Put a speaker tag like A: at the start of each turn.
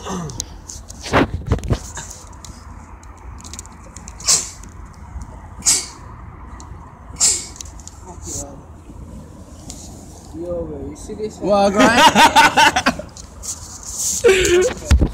A: Yo, bro, you see this one?
B: Well, right?